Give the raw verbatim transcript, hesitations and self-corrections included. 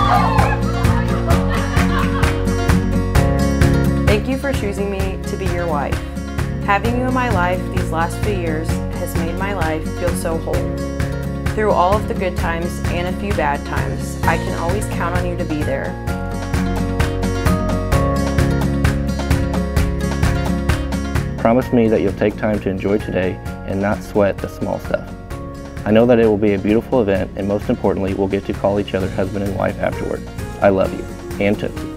Thank you for choosing me to be your wife. Having you in my life these last few years has made my life feel so whole. Through all of the good times and a few bad times, I can always count on you to be there. Promise me that you'll take time to enjoy today and not sweat the small stuff. I know that it will be a beautiful event, and most importantly, we'll get to call each other husband and wife afterward. I love you. And Tootsie.